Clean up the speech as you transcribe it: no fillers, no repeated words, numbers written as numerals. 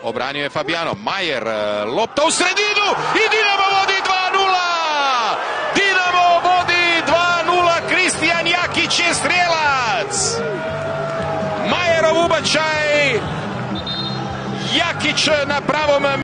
Obranio je Fabiano. Majer, lopta u sredinu i Dinamo vodi 2:0! Dinamo vodi 2:0, Kristijan Jakić je strijelac! Majerov ubačaj, Jakić na pravom